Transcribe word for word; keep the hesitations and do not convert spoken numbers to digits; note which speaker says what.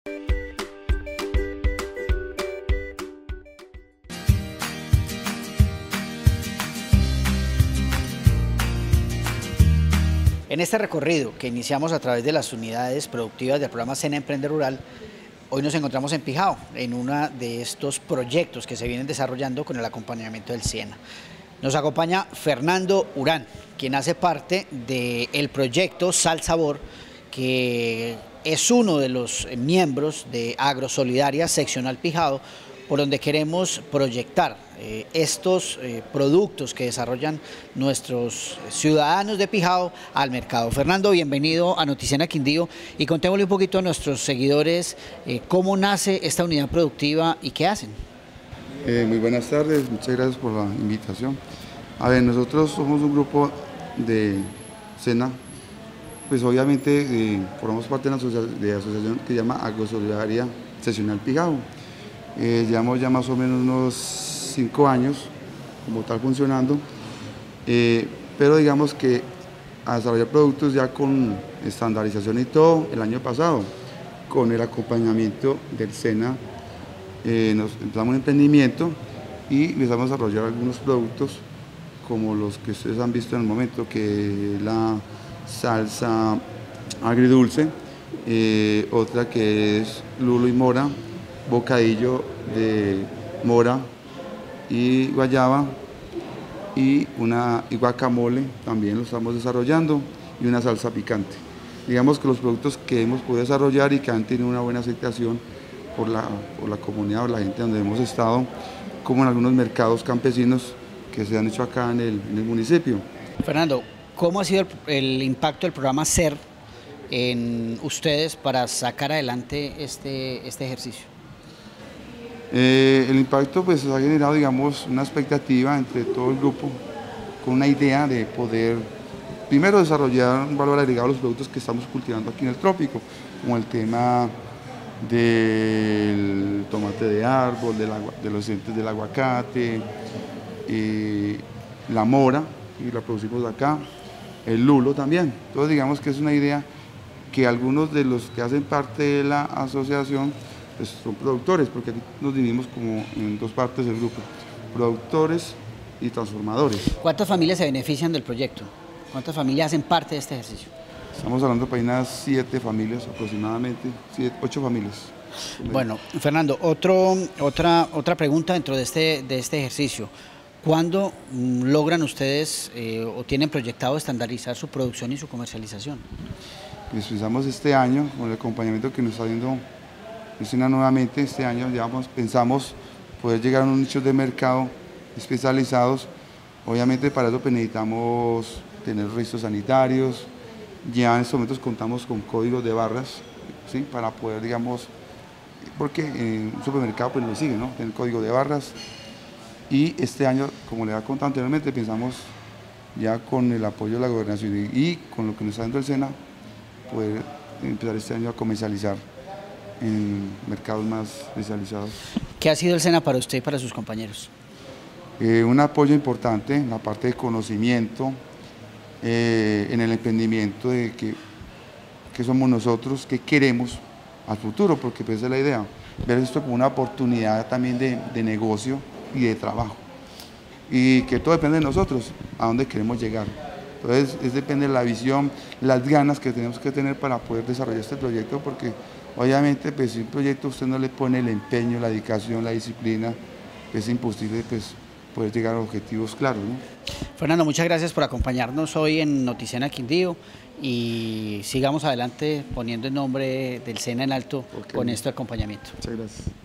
Speaker 1: En este recorrido que iniciamos a través de las unidades productivas del programa SENA Emprende Rural, hoy nos encontramos en Pijao, en uno de estos proyectos que se vienen desarrollando con el acompañamiento del SENA. Nos acompaña Fernando Urán, quien hace parte del proyecto Sal Sabor, que es uno de los miembros de Agrosolidaria Seccional Pijao, por donde queremos proyectar eh, estos eh, productos que desarrollan nuestros ciudadanos de Pijao al mercado. Fernando, bienvenido a Noticena Quindío y contémosle un poquito a nuestros seguidores eh, cómo nace esta unidad productiva y qué hacen.
Speaker 2: Eh, muy buenas tardes, muchas gracias por la invitación. A ver, nosotros somos un grupo de SENA, pues obviamente eh, formamos parte de la asociación, de la asociación que se llama Agrosolidaria Seccional Pijao. Eh, llevamos ya más o menos unos cinco años como tal funcionando, eh, pero digamos que a desarrollar productos ya con estandarización y todo el año pasado, con el acompañamiento del SENA, eh, nos empezamos un emprendimiento y empezamos a desarrollar algunos productos como los que ustedes han visto en el momento, que es la salsa agridulce, eh, otra que es lulo y mora, bocadillo de mora y guayaba, y una y guacamole también lo estamos desarrollando, y una salsa picante. Digamos que los productos que hemos podido desarrollar y que han tenido una buena aceptación por la, por la comunidad, por la gente donde hemos estado, como en algunos mercados campesinos que se han hecho acá en el, en el municipio.
Speaker 1: Fernando, ¿cómo ha sido el, el impacto del programa SER en ustedes para sacar adelante este, este ejercicio?
Speaker 2: Eh, el impacto pues ha generado, digamos, una expectativa entre todo el grupo, con una idea de poder, primero, desarrollar un valor agregado a los productos que estamos cultivando aquí en el trópico, como el tema del tomate de árbol, de, la, de los dientes del aguacate, eh, la mora, y la producimos acá, el lulo también. Entonces digamos que es una idea que algunos de los que hacen parte de la asociación pues son productores, porque aquí nos dividimos como en dos partes del grupo, productores y transformadores.
Speaker 1: ¿Cuántas familias se benefician del proyecto? ¿Cuántas familias hacen parte de este ejercicio?
Speaker 2: Estamos hablando de unas siete familias aproximadamente, siete, ocho familias.
Speaker 1: Bueno, Fernando, otro, otra, otra pregunta dentro de este, de este ejercicio. ¿Cuándo mm, logran ustedes eh, o tienen proyectado estandarizar su producción y su comercialización?
Speaker 2: Pues pensamos este año, con el acompañamiento que nos está dando SENA nuevamente, este año ya pensamos poder llegar a unos nichos de mercado especializados. Obviamente para eso pues necesitamos tener registros sanitarios, ya en estos momentos contamos con códigos de barras, ¿sí? Para poder, digamos, porque en un supermercado pues lo sigue, ¿no? Tener código de barras. Y este año, como les había contado anteriormente, pensamos ya con el apoyo de la gobernación y, y con lo que nos está dando el SENA, poder empezar este año a comercializar en mercados más especializados.
Speaker 1: ¿Qué ha sido el SENA para usted y para sus compañeros?
Speaker 2: Eh, un apoyo importante en la parte de conocimiento, eh, en el emprendimiento de que, que somos nosotros, que queremos al futuro, porque pues esa es la idea, ver esto como una oportunidad también de, de negocio y de trabajo, y que todo depende de nosotros, a dónde queremos llegar. Entonces, es depende de la visión, las ganas que tenemos que tener para poder desarrollar este proyecto, porque obviamente, pues, si un proyecto usted no le pone el empeño, la dedicación, la disciplina, es imposible pues, poder llegar a objetivos claros, ¿no?
Speaker 1: Fernando, muchas gracias por acompañarnos hoy en Noticena Quindío y sigamos adelante poniendo el nombre del SENA en alto okay. Con este acompañamiento.
Speaker 2: Muchas gracias.